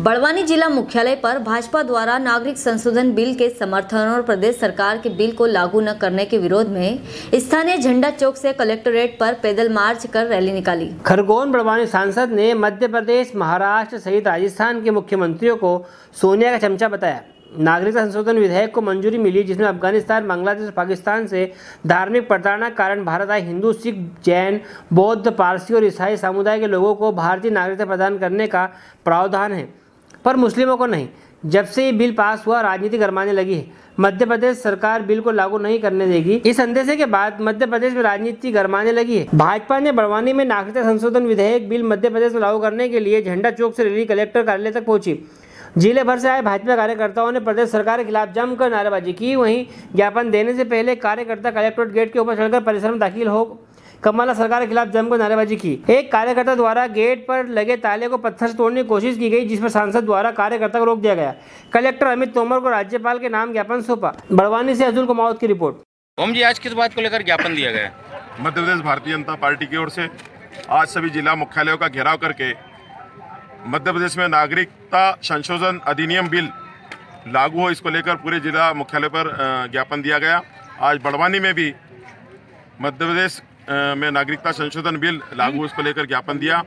बड़वानी जिला मुख्यालय पर भाजपा द्वारा नागरिक संशोधन बिल के समर्थन और प्रदेश सरकार के बिल को लागू न करने के विरोध में स्थानीय झंडा चौक से कलेक्ट्रेट पर पैदल मार्च कर रैली निकाली। खरगोन बड़वानी सांसद ने मध्य प्रदेश, महाराष्ट्र सहित राजस्थान के मुख्यमंत्रियों को सोनिया का चमचा बताया। नागरिकता संशोधन विधेयक को मंजूरी मिली, जिसमें अफगानिस्तान, बांग्लादेश और पाकिस्तान से धार्मिक प्रताड़ना के कारण भारत आए हिंदू, सिख, जैन, बौद्ध, पारसी और ईसाई समुदाय के लोगों को भारतीय नागरिकता प्रदान करने का प्रावधान है, पर मुस्लिमों को नहीं। जब से ये बिल पास हुआ, राजनीति गरमाने लगी है। मध्य प्रदेश सरकार बिल को लागू नहीं करने देगी। इस अंदेशे के बाद मध्य प्रदेश में राजनीति गरमाने लगी है। भाजपा ने बड़वानी में नागरिकता संशोधन विधेयक बिल मध्य प्रदेश में लागू करने के लिए झंडा चौक से रैली कलेक्टर कार्यालय तक पहुंची। जिले भर से आए भाजपा कार्यकर्ताओं ने प्रदेश सरकार के खिलाफ जमकर नारेबाजी की। वहीं ज्ञापन देने से पहले कार्यकर्ता कलेक्ट्रेट गेट के ऊपर चढ़कर परिसर में दाखिल हो कमला सरकार के खिलाफ जमकर नारेबाजी की। एक कार्यकर्ता द्वारा गेट पर लगे ताले को पत्थर से तोड़ने की कोशिश की गई, जिस पर सांसद द्वारा कार्यकर्ता को रोक दिया गया। कलेक्टर अमित तोमर को राज्यपाल के नाम ज्ञापन सौंपा। बड़वानी से अब्दुल कुमावत की रिपोर्ट। ओम जी, आज किस बात को लेकर ज्ञापन दिया गया? मध्य प्रदेश भारतीय जनता पार्टी की ओर से आज सभी जिला मुख्यालयों का घेराव करके मध्य प्रदेश में नागरिकता संशोधन अधिनियम बिल लागू हो, इसको लेकर पूरे जिला मुख्यालय पर ज्ञापन दिया गया। आज बड़वानी में भी मध्य प्रदेश में नागरिकता संशोधन बिल लागू, इसको लेकर ज्ञापन दिया।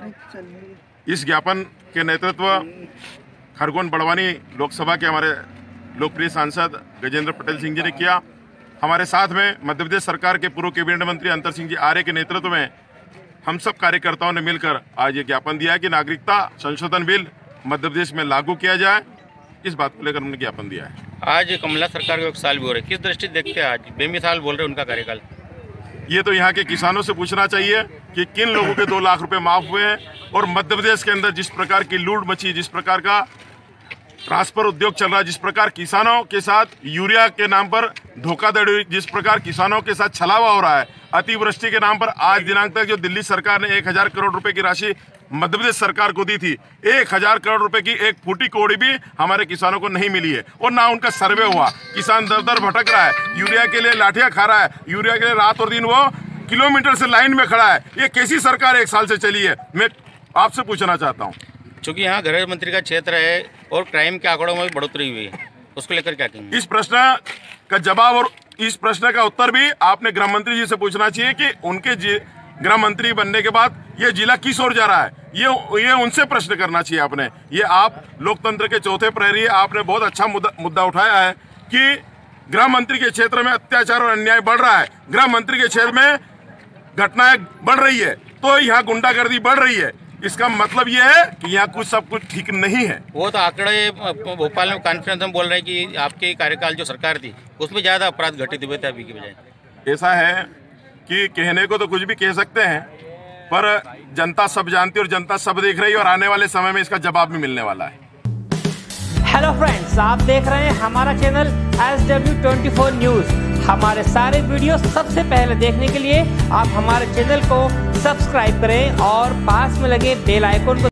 इस ज्ञापन के नेतृत्व खरगोन बड़वानी लोकसभा के हमारे लोकप्रिय सांसद गजेंद्र पटेल सिंह जी ने किया। हमारे साथ में मध्य प्रदेश सरकार के पूर्व कैबिनेट मंत्री अंतर सिंह जी आर्य के नेतृत्व में हम सब कार्यकर्ताओं ने मिलकर आज ये ज्ञापन दिया है कि नागरिकता संशोधन बिल मध्य प्रदेश में लागू किया जाए। इस बात को लेकर हमने ज्ञापन दिया है। आज कमला सरकार का 1 साल भी हो रहा है, किस दृष्टि देखते हैं? आज बेमिसाल बोल रहे हैं उनका कार्यकाल। ये तो यहाँ के किसानों से पूछना चाहिए कि किन लोगों के 2 लाख रुपए माफ हुए हैं, और मध्य प्रदेश के अंदर जिस प्रकार की लूट मची, जिस प्रकार का ट्रांसफर उद्योग चल रहा है, जिस प्रकार किसानों के साथ यूरिया के नाम पर धोखाधड़ी, जिस प्रकार किसानों के साथ छलावा हो रहा है, अतिवृष्टि के नाम पर आज दिनांक तक जो दिल्ली सरकार ने 1000 करोड़ रुपए की राशि मध्य प्रदेश सरकार को दी थी, 1000 करोड़ रुपए की एक फूटी कौड़ी भी हमारे किसानों को नहीं मिली है, और ना उनका सर्वे हुआ। किसान दर दर भटक रहा है, यूरिया के लिए लाठियां खा रहा है, यूरिया के लिए रात और दिन वो किलोमीटर से लाइन में खड़ा है। ये कैसी सरकार 1 साल से चली है, मैं आपसे पूछना चाहता हूँ। चूंकि यहाँ गृह मंत्री का क्षेत्र है और क्राइम के आंकड़ों में भी बढ़ोतरी हुई है, उसको लेकर क्या कहेंगे? इस प्रश्न का जवाब और इस प्रश्न का उत्तर भी आपने गृह मंत्री जी से पूछना चाहिए कि उनके गृह मंत्री बनने के बाद ये जिला किस ओर जा रहा है, ये उनसे प्रश्न करना चाहिए आपने। ये आप लोकतंत्र के चौथे प्रहरी, आपने बहुत अच्छा मुद्दा उठाया है कि गृह मंत्री के क्षेत्र में अत्याचार और अन्याय बढ़ रहा है, गृह मंत्री के क्षेत्र में घटनाएं बढ़ रही है, तो यहाँ गुंडागर्दी बढ़ रही है। इसका मतलब ये है कि यहाँ सब कुछ ठीक नहीं है। वो तो आंकड़े भोपाल में कॉन्फ्रेंस में बोल रहे हैं कि आपके कार्यकाल जो सरकार थी उसमें ज्यादा अपराध घटित हुए थे अभी की बजाय। ऐसा है कि कहने को तो कुछ भी कह सकते हैं, पर जनता सब जानती है और जनता सब देख रही है, और आने वाले समय में इसका जवाब भी मिलने वाला है। हेलो फ्रेंड्स, आप देख रहे हैं हमारा चैनल SW24 न्यूज। हमारे सारे वीडियो सबसे पहले देखने के लिए आप हमारे चैनल को सब्सक्राइब करें और पास में लगे बेल आइकन को